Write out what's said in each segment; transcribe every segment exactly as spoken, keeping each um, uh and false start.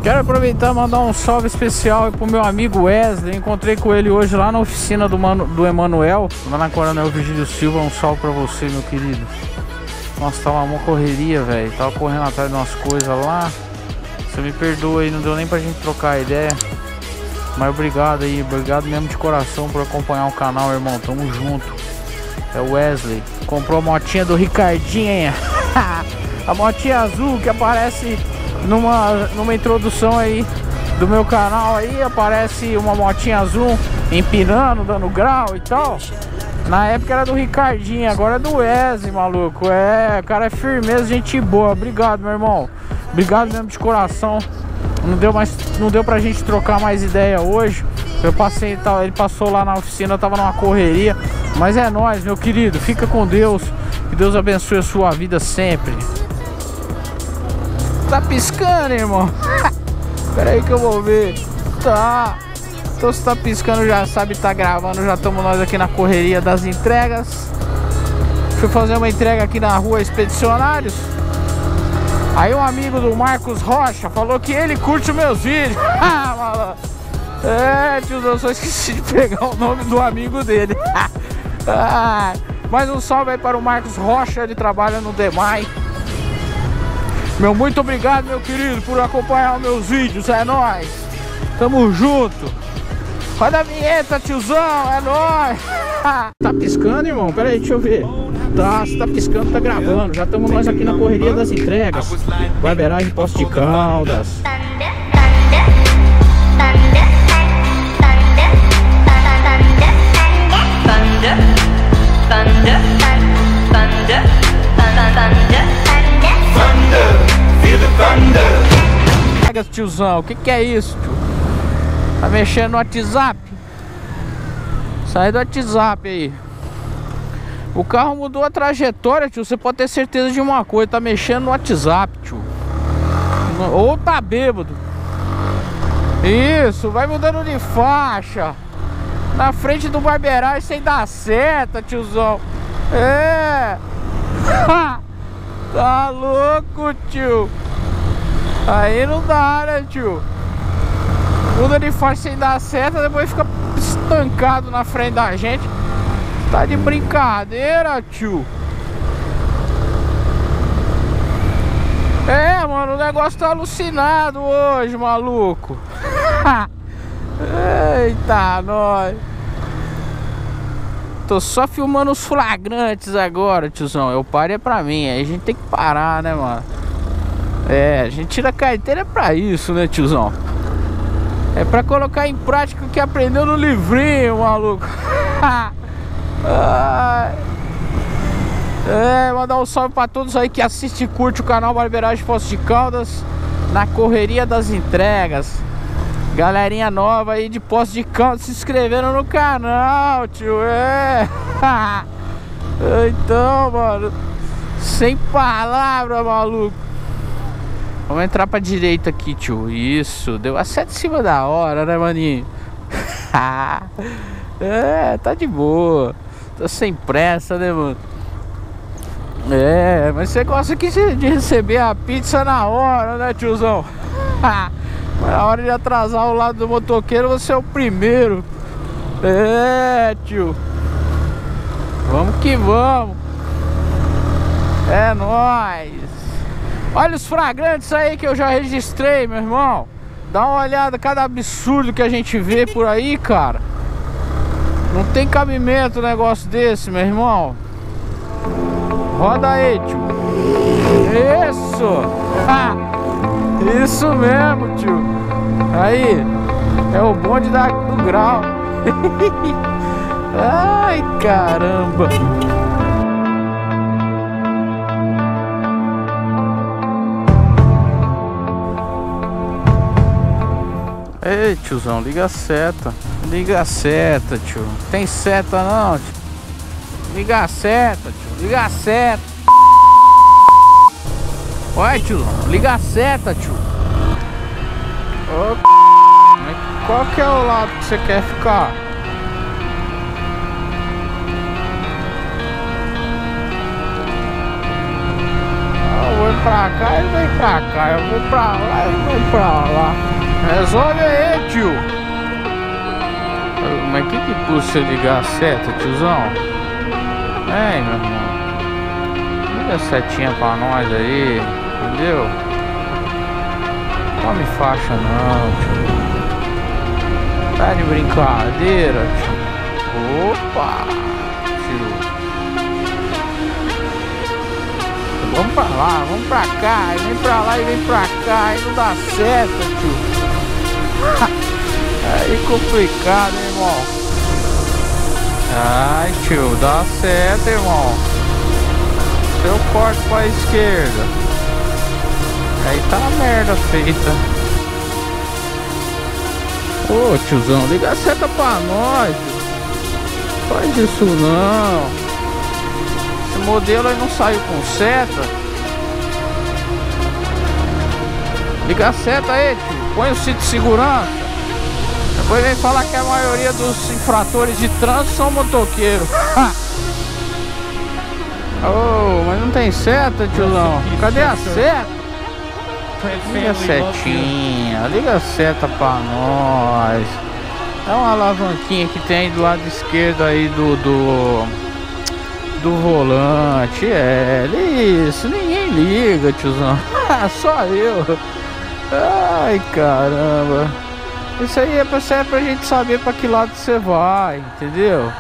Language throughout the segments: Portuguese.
Quero aproveitar e mandar um salve especial pro meu amigo Wesley. Encontrei com ele hoje lá na oficina do, Mano, do Emanuel, lá na Coronel Virgílio Silva. Um salve pra você, meu querido. Nossa, tava uma correria, velho. Tava correndo atrás de umas coisas lá. Você me perdoa aí, não deu nem pra gente trocar ideia. Mas obrigado aí, obrigado mesmo de coração por acompanhar o canal, irmão. Tamo junto. É o Wesley. Comprou a motinha do Ricardinha. A motinha azul que aparece numa, numa introdução aí do meu canal aí. Aparece uma motinha azul empinando, dando grau e tal. Na época era do Ricardinho, agora é do Wesley, maluco. É, o cara é firmeza, gente boa. Obrigado, meu irmão. Obrigado mesmo de coração. Não deu, mais, não deu pra gente trocar mais ideia hoje. Eu passei, ele passou lá na oficina, eu tava numa correria. Mas é nóis, meu querido. Fica com Deus. Que Deus abençoe a sua vida sempre. Tá piscando, irmão? Pera aí que eu vou ver. Tá. Então se tá piscando já sabe, tá gravando. Já estamos nós aqui na correria das entregas. Fui fazer uma entrega aqui na rua Expedicionários. Aí um amigo do Marcos Rocha falou que ele curte os meus vídeos. Ah, malandro. É, tio, eu só esqueci de pegar o nome do amigo dele. Ah, mais um salve aí para o Marcos Rocha, ele trabalha no Demai. Meu, muito obrigado, meu querido, por acompanhar os meus vídeos, é nóis. Tamo junto. Roda a vinheta, tiozão, é nóis. Tá piscando, irmão? Pera aí, deixa eu ver. Tá, se tá piscando, tá gravando. Já estamos nós aqui na correria das entregas. Barbeiragem Poços de Caldas. Pega, tiozão, o que que é isso, tio? Tá mexendo no WhatsApp? Sai do WhatsApp aí. O carro mudou a trajetória, tio. Você pode ter certeza de uma coisa. Tá mexendo no WhatsApp, tio. Ou tá bêbado. Isso, vai mudando de faixa. Na frente do barbeiragem sem dar seta, tiozão. É. Tá louco, tio. Aí não dá, né, tio? Muda de faixa sem dar seta, depois fica estancado na frente da gente. Tá de brincadeira, tio. É, mano, o negócio tá alucinado hoje, maluco. Eita, nós. Tô só filmando os flagrantes agora, tiozão. Eu paro é pra mim, aí a gente tem que parar, né, mano? É, a gente tira a carteira pra isso, né, tiozão? É pra colocar em prática o que aprendeu no livrinho, maluco. É, mandar um salve pra todos aí que assistem e curtem o canal Barbeiragem Poços de Caldas, na correria das entregas. Galerinha nova aí de Poços de Caldas se inscreveram no canal, tio. É. Então, mano, sem palavra, maluco. Vamos entrar pra direita aqui, tio. Isso, deu a seta em cima da hora, né, maninho? É, tá de boa. Tô sem pressa, né, mano? É, mas você gosta aqui de receber a pizza na hora, né, tiozão? Na hora de atrasar o lado do motoqueiro, você é o primeiro. É, tio. Vamos que vamos. É nóis. Olha os flagrantes aí que eu já registrei, meu irmão. Dá uma olhada, cada absurdo que a gente vê por aí, cara. Não tem cabimento um negócio desse, meu irmão. Roda aí, tio. Isso. Ah, isso mesmo, tio. Aí, é o bonde da, do grau. Ai, caramba. Ei, tiozão, liga a seta. Liga a seta, tio. Tem seta não, tio. Liga a seta, tio. Liga a seta. Olha, tio. Liga a seta, tio. Ô, qual que é o lado que você quer ficar? Ah, o pra cá, ele vem pra cá. Eu vou pra lá, ele vem pra lá. Resolve aí, tio. Mas que que custa ligar a seta, tiozão? Ei, meu irmão. Liga a setinha pra nós aí, entendeu? Não tome faixa não, tio. Tá de brincadeira, tio. Opa, tio. Vamos pra lá, vamos pra cá, vem pra lá e vem pra cá, e não dá certo, tio. Aí complicado, hein, irmão. Ai, tio, dá certo, irmão. Se eu corto pra esquerda, aí tá a merda feita. Ô, tiozão, liga a seta pra nós, tio. Faz isso não. Esse modelo aí não saiu com seta. Liga a seta aí, tio. Põe o cinto de segurança. Depois vem falar que a maioria dos infratores de trânsito são motoqueiros. Oh, mas não tem seta, tiozão. Cadê a seta? Liga a setinha. Liga a seta pra nós. É uma alavanquinha que tem do lado esquerdo aí do... do... do volante, é, isso, ninguém liga, tiozão. Só eu. Ai, caramba. Isso aí é pra, é pra gente saber pra que lado você vai, entendeu?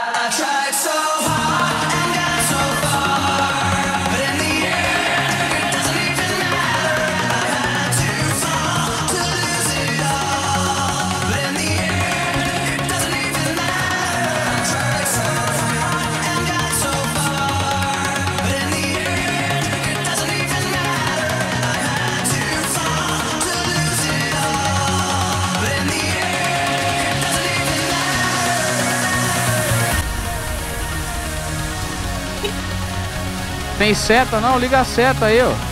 Tem seta não? Liga a seta aí, ó.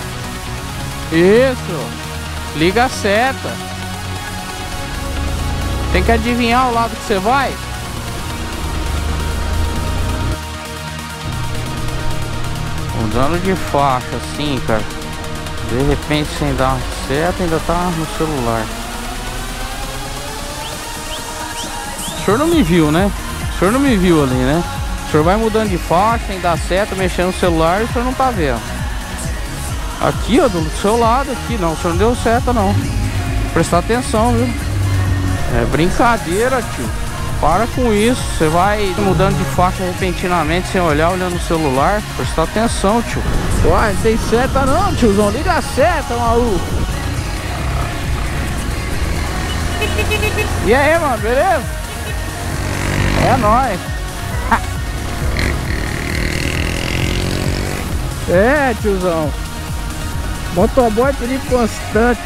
Isso. Liga a seta. Tem que adivinhar o lado que você vai. Mudando de faixa assim, cara. De repente sem dar uma seta ainda tá no celular. O senhor não me viu, né? O senhor não me viu ali, né? O senhor vai mudando de faixa, sem dar seta, mexendo no celular e o senhor não tá vendo. Aqui, ó, do seu lado, aqui, não, o senhor não deu seta, não. Prestar atenção, viu? É brincadeira, tio. Para com isso. Você vai mudando de faixa repentinamente, sem olhar, olhando no celular. Prestar atenção, tio. Uai, não tem seta não, tiozão. Liga a seta, maluco. E aí, mano, beleza? É nóis. É, tiozão. Motoboy perigo constante.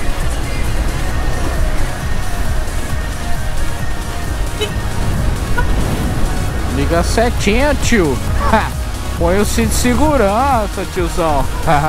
Liga a setinha, tio. Põe o cinto de segurança, tiozão.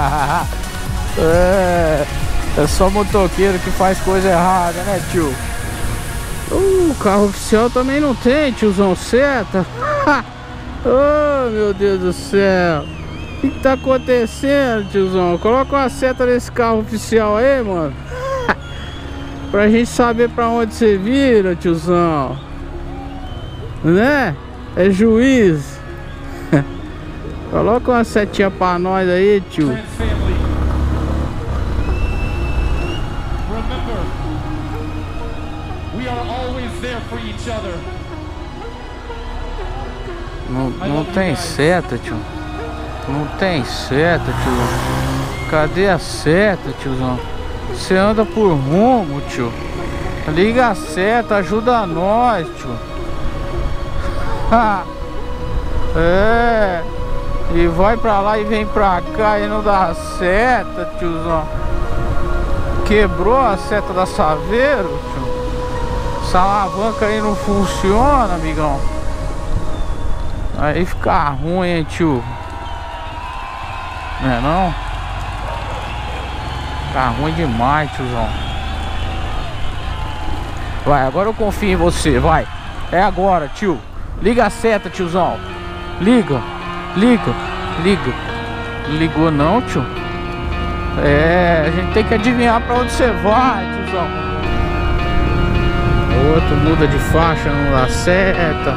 é, é só motoqueiro que faz coisa errada, né, tio? O uh, carro oficial também não tem, tiozão, seta. Oh, meu Deus do céu. O que, que tá acontecendo, tiozão? Coloca uma seta nesse carro oficial aí, mano. Pra gente saber pra onde você vira, tiozão. Né? É juiz. Coloca uma setinha pra nós aí, tio. Não, não tem seta, tio. Não tem seta, tio. Cadê a seta, tiozão? Você anda por rumo, tio. Liga a seta, ajuda nós, tio. É. E vai pra lá e vem pra cá e não dá seta, tiozão. Quebrou a seta da Saveiro, tio. Essa alavanca aí não funciona, amigão. Aí fica ruim, hein, tio. Não é não? Tá ruim demais, tiozão. Vai, agora eu confio em você, vai. É agora, tio. Liga a seta, tiozão. Liga, liga, liga. Ligou não, tio? É, a gente tem que adivinhar pra onde você vai, tiozão. O outro muda de faixa, não dá seta.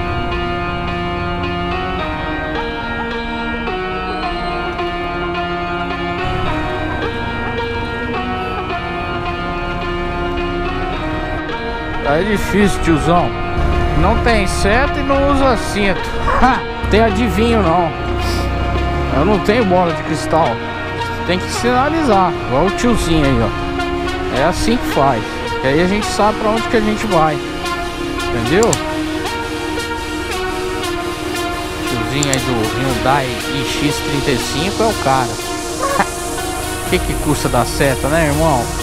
É difícil, tiozão. Não tem seta e não usa cinto. Tem adivinho não. Eu não tenho bola de cristal. Tem que sinalizar, igual o tiozinho aí, ó. É assim que faz. E aí a gente sabe pra onde que a gente vai. Entendeu? O tiozinho aí do Hyundai i X trinta e cinco é o cara. O que que custa dar seta, né, irmão?